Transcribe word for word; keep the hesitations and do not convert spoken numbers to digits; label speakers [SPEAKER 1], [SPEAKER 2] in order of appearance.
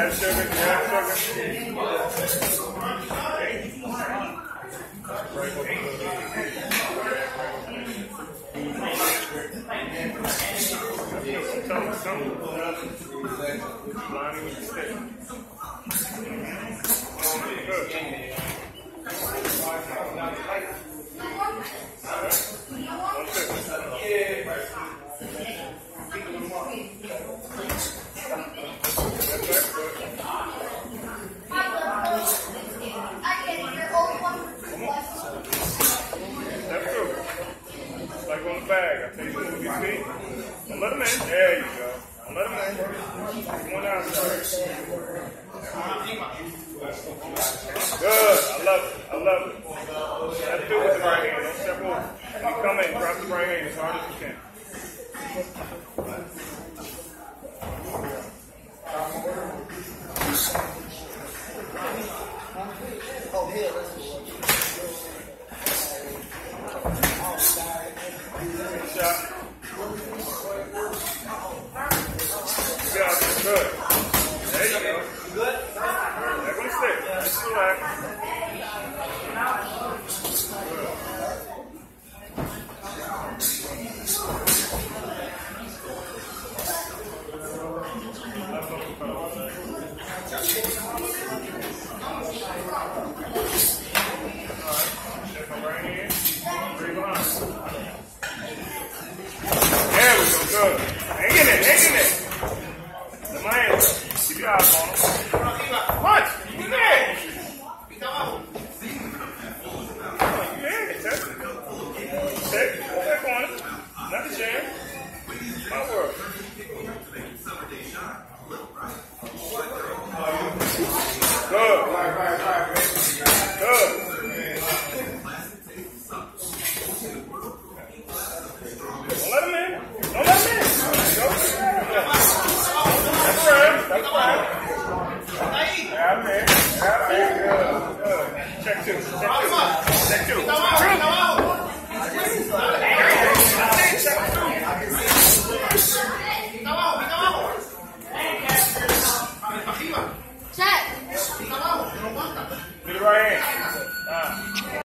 [SPEAKER 1] got sugar, you got sugar. Lining with the stick. Good. Like on the bag, I take it with your feet. And let them in. There you go. And let them in. Come on down, sir. Good. I love it. I love it. That's good with the right hand. Don't step over. When you come in, drop the right hand as hard as you can.
[SPEAKER 2] Oh, here, let's
[SPEAKER 1] Good shot. Good. Good. There you go.
[SPEAKER 2] good.
[SPEAKER 1] They're going to stick. Just relax. There we go, good. Hang in it, hang in it. The man, keep your eyes on him. Punch! You there! You there, test it. Take it, go back on it. Not a chance. My word.